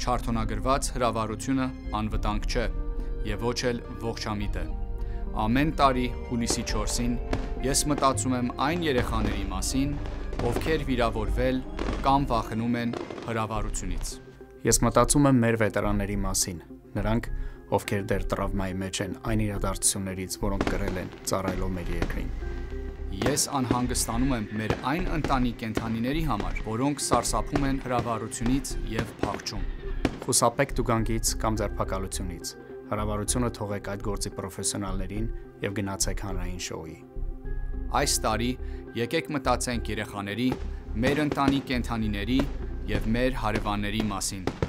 Չարթոնագրված հրավառությունը անվտանգ չէ եւ ոչ էլ ողջամիտ է։ Ամեն տարի հուլիսի 4-ին ես մտածում եմ այն երեխաների մասին, ովքեր վիրավորվել կամ վախենում են հրավառությունից։ Ես մտածում եմ մեր վետերանների մասին, նրանք, ովքեր դեռ տրավմայի մեջ են այն իրադարձություններից, որոնք կրել են ծառայելով մեր երկրին։ Ես անհանգստանում եմ մեր այն ընտանի կենդանիների համար, որոնք սարսափում են հրավառությունից եւ փախչում։ Խուսափեք տուգանքից կամ ձերբակալությունից։ Հրավառությունը թողեք այդ գործի պրոֆեսիոնալներին եւ գնացեք հանրային շոուի։ Այս տարի եկեք մտածենք երեխաների, մեր ընտանի կենդանիների եւ մեր հարևանների մասին։